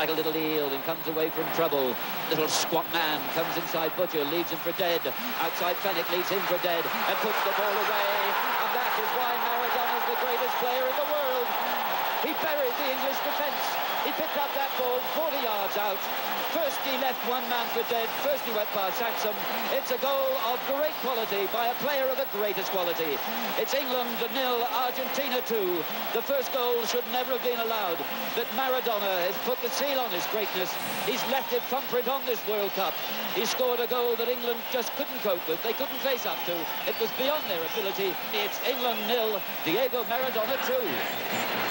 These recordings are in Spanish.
like a little eel and comes away from trouble. Little squat man comes inside Butcher, leaves him for dead. Outside Fennick leaves him for dead and puts the ball away. And that is why Maradona is the greatest player in the world. He buried the English defence. He picked up that ball 40 yards out. First he left one man for dead. First he went past Sansom. It's a goal of great quality by a player of the greatest quality. It's England 0, Argentina 2. The first goal should never have been allowed. But Maradona has put the seal on his greatness. He's left it thumbprint on this World Cup. He scored a goal that England just couldn't cope with. They couldn't face up to. It was beyond their ability. It's England 0, Diego Maradona 2.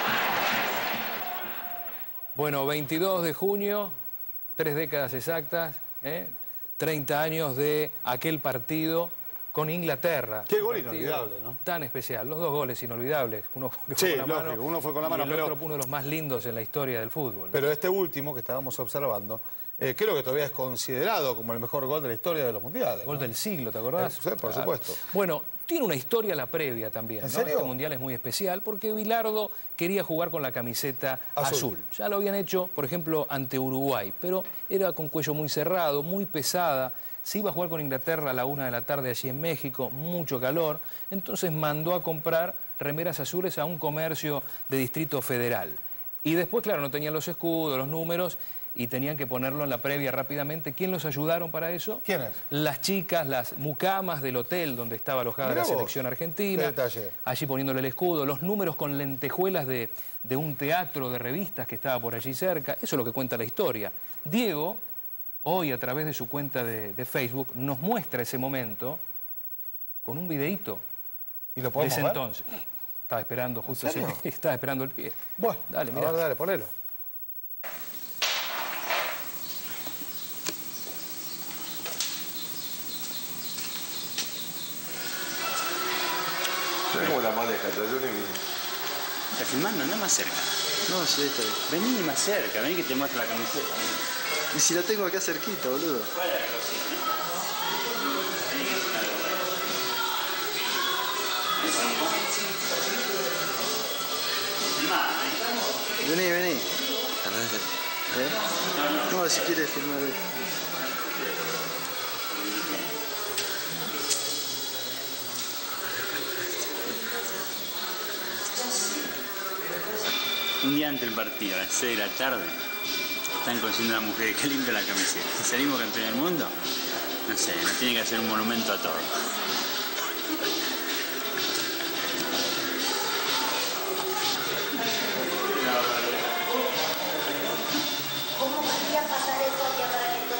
Bueno, 22 de junio, 3 décadas exactas, 30 años de aquel partido con Inglaterra. Qué gol inolvidable, ¿no? Tan especial, los dos goles inolvidables. Uno fue sí, con la lógico, mano, uno fue con la mano, y el otro uno de los más lindos en la historia del fútbol. Pero este último que estábamos observando, creo que todavía es considerado como el mejor gol de la historia de los mundiales. Gol del siglo, ¿te acordás? Sí, por supuesto. Bueno, tiene una historia la previa también. ¿En serio? Este mundial es muy especial porque Bilardo quería jugar con la camiseta azul. Ya lo habían hecho, por ejemplo, ante Uruguay, pero era con cuello muy cerrado, muy pesada. Se iba a jugar con Inglaterra a la 1 de la tarde allí en México, mucho calor. Entonces mandó a comprar remeras azules a un comercio de Distrito Federal. Y después, claro, no tenían los escudos, los números, y tenían que ponerlo en la previa rápidamente. ¿Quién los ayudaron para eso? ¿Quiénes? Las chicas, las mucamas del hotel donde estaba alojada la selección argentina. Qué detalle. Allí poniéndole el escudo, los números con lentejuelas de un teatro de revistas que estaba por allí cerca. Eso es lo que cuenta la historia. Diego, hoy a través de su cuenta de Facebook, nos muestra ese momento con un videíto. ¿Y lo podemos de ese ver? entonces. Estaba esperando justo ese, estaba esperando el pie. Bueno, dale, mira. Dale, ponelo. ¿Cómo la maneja? ¿Estás filmando? No, más cerca. No, sí, está bien. Vení más cerca, vení que te muestre la camiseta. Y si la tengo acá cerquita, boludo. Vení, vení. No, si quieres filmar. Un día antes del partido, a las 6 de la tarde, están consiguiendo a una mujer que limpia la camiseta. ¿Salimos campeón del mundo? No sé, nos tiene que hacer un monumento a todo. ¿Cómo podría pasar esto aquí para que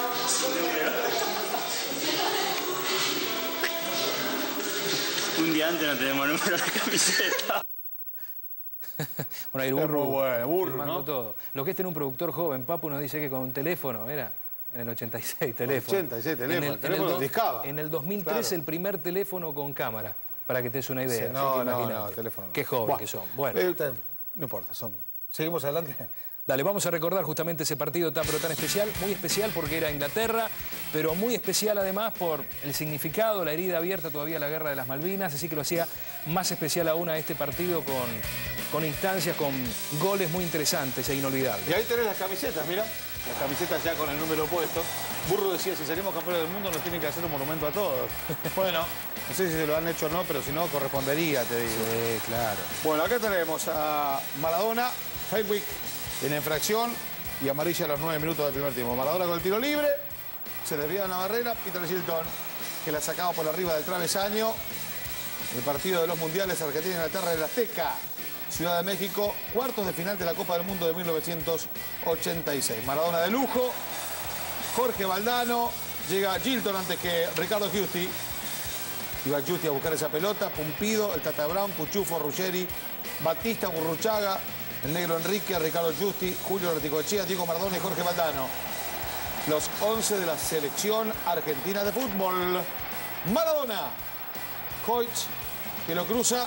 todos... Un día antes no tenemos número de camiseta. Bueno, ahí el burro, burro, ¿no? todo. Lo que es tener un productor joven, Papu nos dice que con un teléfono, era en el 86, teléfono. 86, teléfono, discaba. En el 2003 claro. El primer teléfono con cámara, para que te des una idea. Sí, no, teléfono no. Qué joven que son. Bueno. No importa, seguimos adelante. Dale, vamos a recordar justamente ese partido tan pero tan especial, muy especial porque era Inglaterra, pero muy especial además por el significado, la herida abierta todavía a la guerra de las Malvinas, así que lo hacía más especial aún a este partido con instancias, con goles muy interesantes e inolvidables. Y ahí tenés las camisetas, mira, las camisetas ya con el número puesto. Burro decía, si salimos campeones del mundo nos tienen que hacer un monumento a todos. Bueno, no sé si se lo han hecho o no, pero si no, correspondería, te digo. Sí, claro. Bueno, acá tenemos a Maradona, Fenwick en infracción y amarilla a los 9 minutos del primer tiempo. Maradona con el tiro libre, se desvía de la barrera, Peter Shilton, que la sacaba por arriba del travesaño. El partido de los mundiales Argentina-Inglaterra en el Azteca, Ciudad de México, cuartos de final de la Copa del Mundo de 1986. Maradona de lujo, Jorge Valdano, llega Shilton antes que Ricardo Giusti. Iba Giusti a buscar esa pelota, Pumpido, el Tata Brown, Cuchufo, Ruggeri, Batista, Gurruchaga, el negro Enrique, Ricardo Giusti, Julio Reticoechea, Diego Maradona y Jorge Valdano. Los 11 de la selección argentina de fútbol. Maradona. Hoyt, que lo cruza.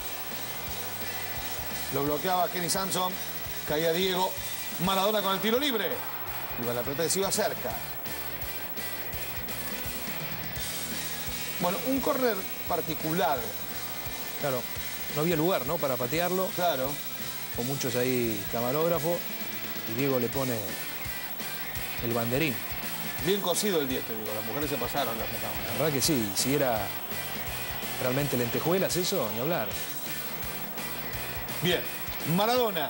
Lo bloqueaba Kenny Sansom. Caía Diego. Maradona con el tiro libre. Iba la pelota que se iba cerca. Bueno, un córner particular. Claro, no había lugar, ¿no?, para patearlo. Claro. Con muchos ahí camarógrafos. Y Diego le pone el banderín. Bien cosido el 10, te digo. Las mujeres se pasaron las cámaras. La verdad que sí, si era realmente lentejuelas eso, ni hablar. Bien, Maradona.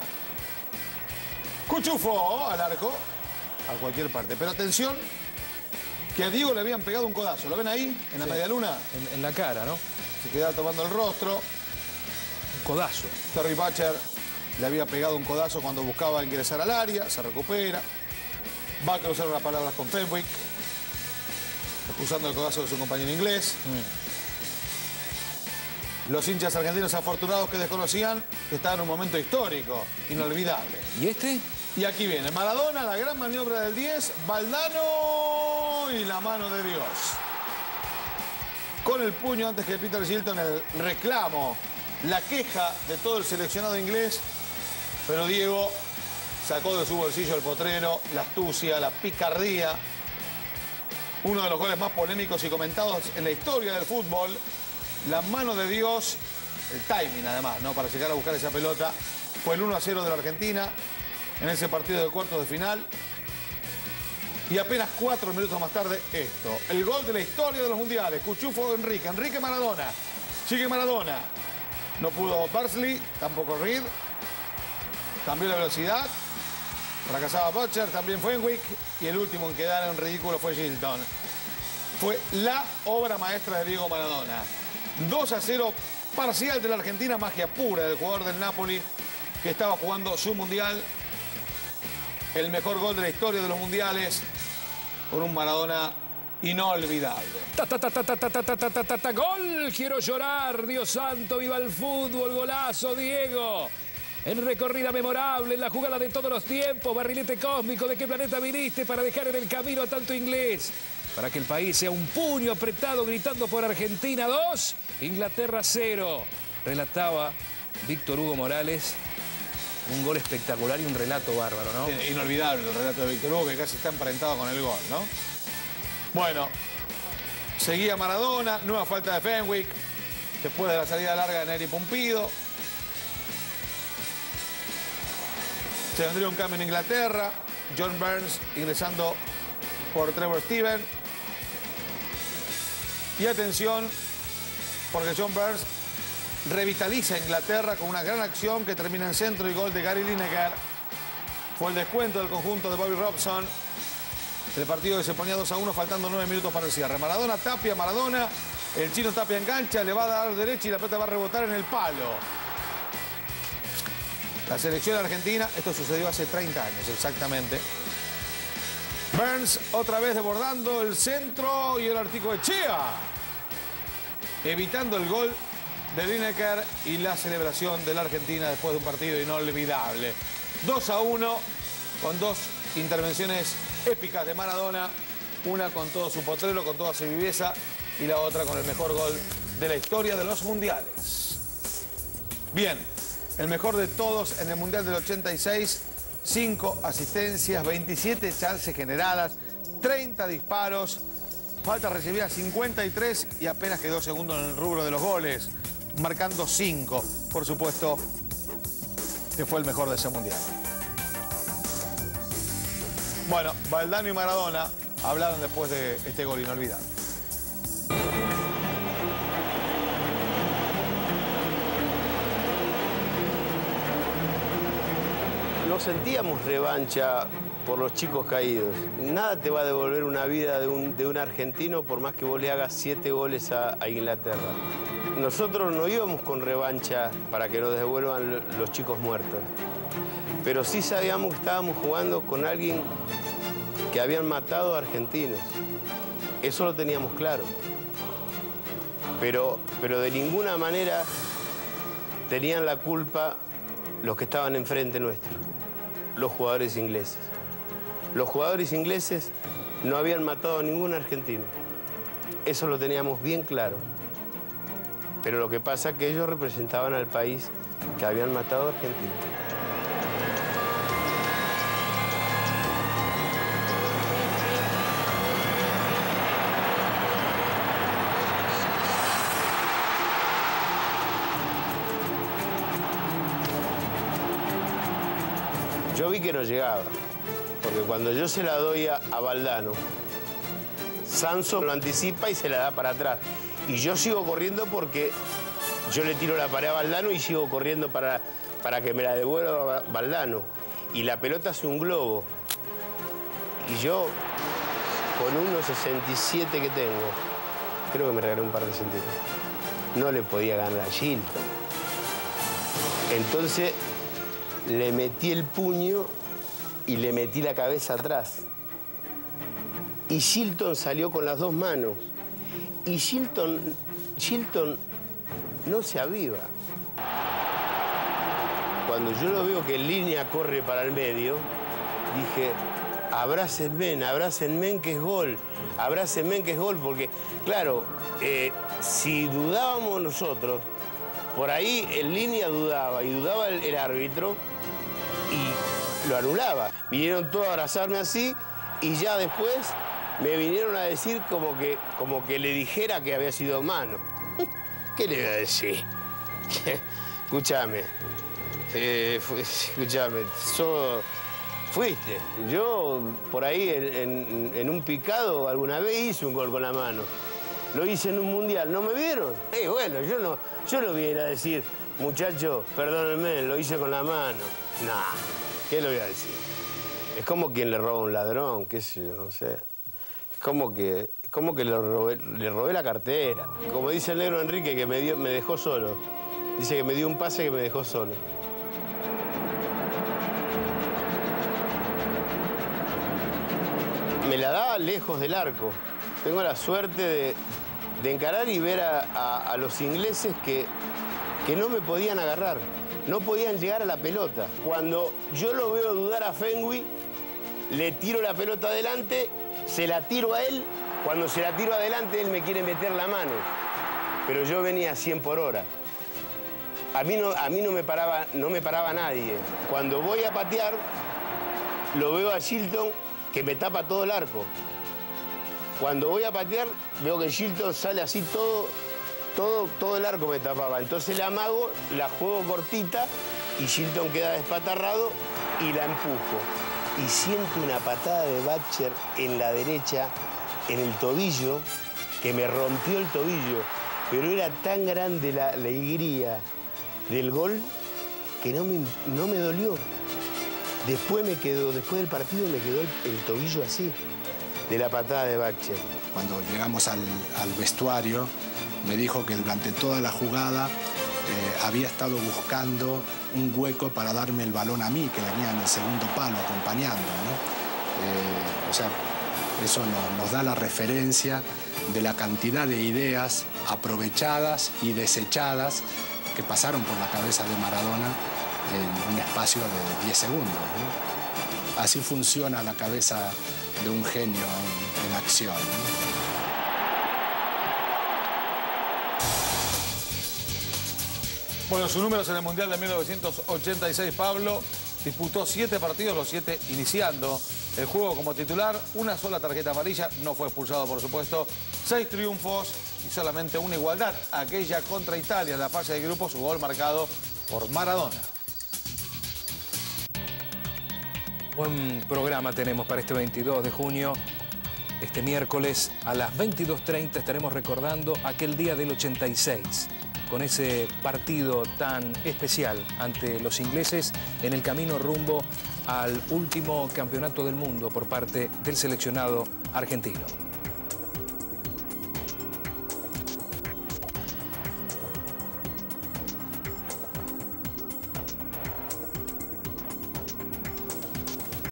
Cuchufo al arco, a cualquier parte. Pero atención, que a Diego le habían pegado un codazo. ¿Lo ven ahí, en la media luna? En la cara, ¿no? Se quedaba tomando el rostro. Un codazo. Terry Butcher le había pegado un codazo cuando buscaba ingresar al área. Se recupera. Va a cruzar las palabras con Fenwick, acusando el codazo de su compañero inglés. Los hinchas argentinos afortunados que desconocían que estaba en un momento histórico, inolvidable. ¿Y este? Y aquí viene Maradona, la gran maniobra del 10, Valdano y la mano de Dios. Con el puño antes que Peter Shilton, el reclamo, la queja de todo el seleccionado inglés, pero Diego sacó de su bolsillo el potrero, la astucia, la picardía. Uno de los goles más polémicos y comentados en la historia del fútbol. La mano de Dios, el timing además, ¿no? Para llegar a buscar esa pelota. Fue el 1-0 de la Argentina en ese partido de cuartos de final. Y apenas 4 minutos más tarde, esto. El gol de la historia de los mundiales. Cuchufo Enrique. Enrique Maradona. Sigue Maradona. No pudo Barsley, tampoco Reed. Cambió la velocidad. Fracasaba Butcher, también Fenwick. Y el último en quedar en ridículo fue Shilton. Fue la obra maestra de Diego Maradona. 2-0 parcial de la Argentina, magia pura del jugador del Napoli que estaba jugando su mundial. El mejor gol de la historia de los mundiales con un Maradona inolvidable. ¡Gol! Quiero llorar, Dios santo, viva el fútbol, golazo, Diego. En recorrida memorable, en la jugada de todos los tiempos, barrilete cósmico, ¿de qué planeta viniste para dejar en el camino a tanto inglés? Para que el país sea un puño apretado gritando por Argentina 2, Inglaterra 0. Relataba Víctor Hugo Morales. Un gol espectacular y un relato bárbaro, ¿no? Inolvidable el relato de Víctor Hugo, que casi está emparentado con el gol, ¿no? Bueno, seguía Maradona, nueva falta de Fenwick, después de la salida larga de Neri Pumpido. Se vendría un cambio en Inglaterra, John Burns ingresando por Trevor Steven. Y atención, porque John Burns revitaliza a Inglaterra con una gran acción que termina en centro y gol de Gary Lineker. Fue el descuento del conjunto de Bobby Robson. El partido que se ponía 2-1 faltando 9 minutos para el cierre. Maradona, Tapia, Maradona. El chino Tapia engancha, le va a dar derecha y la pelota va a rebotar en el palo. La selección argentina, esto sucedió hace 30 años exactamente. Burns otra vez desbordando el centro y el Articoechea, evitando el gol de Lineker y la celebración de la Argentina después de un partido inolvidable. 2-1 con dos intervenciones épicas de Maradona, una con todo su potrero, con toda su viveza, y la otra con el mejor gol de la historia de los mundiales. Bien, el mejor de todos en el Mundial del 86, 5 asistencias, 27 chances generadas, 30 disparos, faltas recibidas 53 y apenas quedó segundo en el rubro de los goles, marcando 5. Por supuesto que fue el mejor de ese Mundial. Bueno, Valdano y Maradona hablaron después de este gol inolvidable. No sentíamos revancha por los chicos caídos. Nada te va a devolver una vida de un argentino por más que vos le hagas 7 goles a Inglaterra. Nosotros no íbamos con revancha para que nos devuelvan los chicos muertos. Pero sí sabíamos que estábamos jugando con alguien que habían matado a argentinos. Eso lo teníamos claro. Pero de ninguna manera tenían la culpa los que estaban enfrente nuestro, los jugadores ingleses. Los jugadores ingleses no habían matado a ningún argentino. Eso lo teníamos bien claro. Pero lo que pasa es que ellos representaban al país que habían matado a argentinos. Yo vi que no llegaba. Porque cuando yo se la doy a Valdano, Sanson lo anticipa y se la da para atrás. Y yo sigo corriendo porque yo le tiro la pared a Valdano y sigo corriendo para que me la devuelva Valdano. Y la pelota es un globo. Y yo, con 1,67 que tengo, creo que me regalé un par de centímetros, no le podía ganar a Shilton. Entonces le metí el puño y le metí la cabeza atrás. Y Shilton salió con las dos manos. Y Shilton no se aviva. Cuando yo lo veo que en línea corre para el medio, dije, abrácenme que es gol. Abrácenme que es gol, porque, claro, si dudábamos nosotros, por ahí en línea dudaba, y dudaba el árbitro, y lo anulaba. Vinieron todos a abrazarme así, y ya después me vinieron a decir como que le dijera que había sido mano. ¿Qué le voy a decir? Escúchame, fuiste. Yo por ahí en un picado alguna vez hice un gol con la mano. Lo hice en un mundial, ¿no me vieron? Bueno, yo no vine a decir, muchacho, perdónenme, lo hice con la mano. Nah, ¿qué le voy a decir? Es como quien le roba a un ladrón, qué sé yo, no sé. Es como que le robé la cartera. Como dice el negro Enrique, que me dejó solo. Dice que me dio un pase que me dejó solo. Me la daba lejos del arco. Tengo la suerte de encarar y ver a los ingleses que no me podían agarrar. No podían llegar a la pelota. Cuando yo lo veo dudar a Fenwick, le tiro la pelota adelante, se la tiro a él. Cuando se la tiro adelante, él me quiere meter la mano. Pero yo venía a 100 por hora. A mí no me paraba nadie. Cuando voy a patear, lo veo a Shilton que me tapa todo el arco. Cuando voy a patear, veo que Shilton sale así todo el arco me tapaba. Entonces le amago, la juego cortita y Shilton queda despatarrado y la empujo. Y siento una patada de Batcher en la derecha, en el tobillo, que me rompió el tobillo. Pero era tan grande la alegría del gol que no me dolió. Después del partido me quedó el tobillo así, de la patada de Batcher. Cuando llegamos al vestuario, me dijo que durante toda la jugada había estado buscando un hueco para darme el balón a mí, que venía en el segundo palo acompañando, ¿no? O sea, eso nos da la referencia de la cantidad de ideas aprovechadas y desechadas que pasaron por la cabeza de Maradona en un espacio de 10 segundos, ¿no? Así funciona la cabeza de un genio en acción, ¿no? Bueno, sus números en el Mundial de 1986, Pablo disputó 7 partidos, los 7 iniciando el juego como titular, una sola tarjeta amarilla, no fue expulsado por supuesto, 6 triunfos y solamente una igualdad, aquella contra Italia en la fase de grupos, su gol marcado por Maradona. Buen programa tenemos para este 22 de junio. Este miércoles a las 22:30 estaremos recordando aquel día del 86, con ese partido tan especial ante los ingleses en el camino rumbo al último campeonato del mundo por parte del seleccionado argentino.